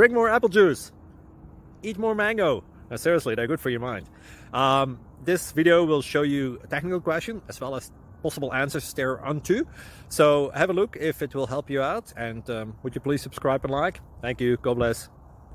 drink more apple juice, eat more mango. Now, seriously, they're good for your mind. This video will show you a technical question as well as possible answers thereunto. So have a look if it will help you out, and would you please subscribe and like? Thank you. God bless.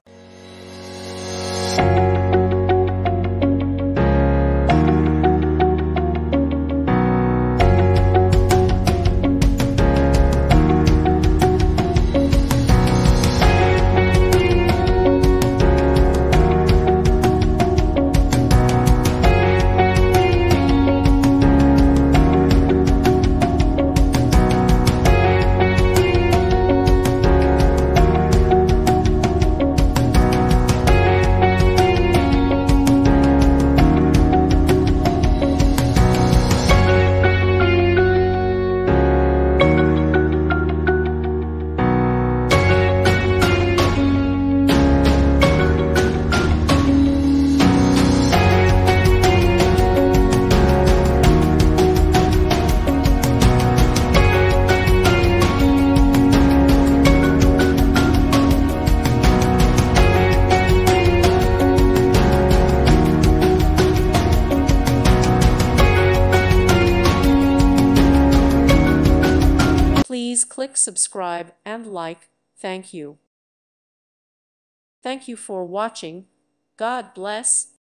Please click subscribe and like. Thank you. Thank you for watching. God bless.